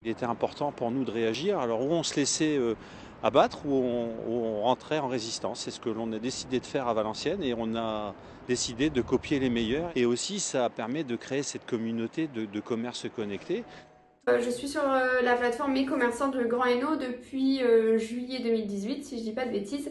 Il était important pour nous de réagir, alors où on se laissait abattre, où on rentrait en résistance. C'est ce que l'on a décidé de faire à Valenciennes et on a décidé de copier les meilleurs. Et aussi, ça permet de créer cette communauté de commerce connecté. Je suis sur la plateforme Mes Commerçants de Grand Hainaut depuis juillet 2018, si je dis pas de bêtises.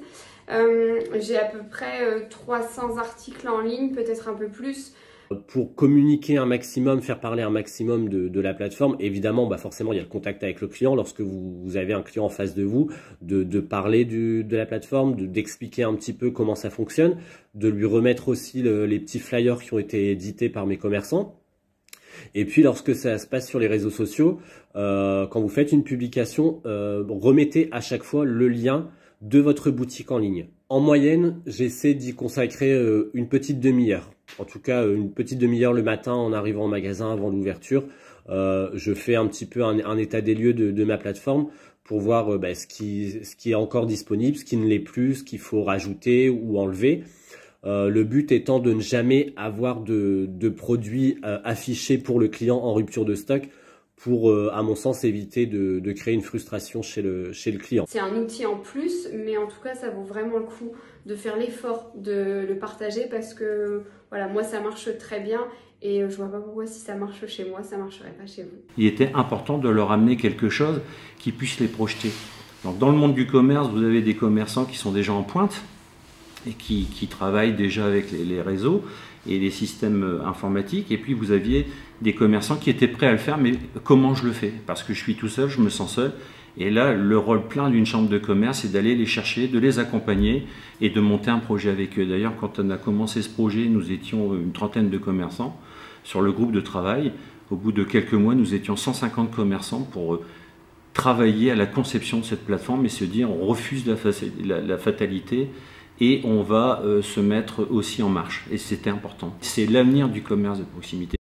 J'ai à peu près 300 articles en ligne, peut-être un peu plus. Pour communiquer un maximum, faire parler un maximum de la plateforme, évidemment, forcément, il y a le contact avec le client. Lorsque vous avez un client en face de vous, de parler de la plateforme, d'expliquer un petit peu comment ça fonctionne, de lui remettre aussi les petits flyers qui ont été édités par Mes Commerçants. Et puis, lorsque ça se passe sur les réseaux sociaux, quand vous faites une publication, remettez à chaque fois le lien de votre boutique en ligne. En moyenne, j'essaie d'y consacrer une petite demi-heure. En tout cas, une petite demi-heure le matin en arrivant au magasin avant l'ouverture. Je fais un petit peu un état des lieux de ma plateforme pour voir ce qui est encore disponible, ce qui ne l'est plus, ce qu'il faut rajouter ou enlever. Le but étant de ne jamais avoir de produits affichés pour le client en rupture de stock pour, à mon sens, éviter de créer une frustration chez le client. C'est un outil en plus, mais en tout cas, ça vaut vraiment le coup de faire l'effort de le partager parce que voilà, moi, ça marche très bien et je vois pas pourquoi si ça marche chez moi, ça marcherait pas chez vous. Il était important de leur amener quelque chose qui puisse les projeter. Donc, dans le monde du commerce, vous avez des commerçants qui sont déjà en pointe et qui travaillent déjà avec les réseaux et les systèmes informatiques. Et puis vous aviez des commerçants qui étaient prêts à le faire, mais comment je le fais? Parce que je suis tout seul, je me sens seul. Et là, le rôle plein d'une chambre de commerce, c'est d'aller les chercher, de les accompagner et de monter un projet avec eux. D'ailleurs, quand on a commencé ce projet, nous étions une trentaine de commerçants sur le groupe de travail. Au bout de quelques mois, nous étions 150 commerçants pour travailler à la conception de cette plateforme et se dire on refuse la fatalité et on va se mettre aussi en marche. Et c'était important. C'est l'avenir du commerce de proximité.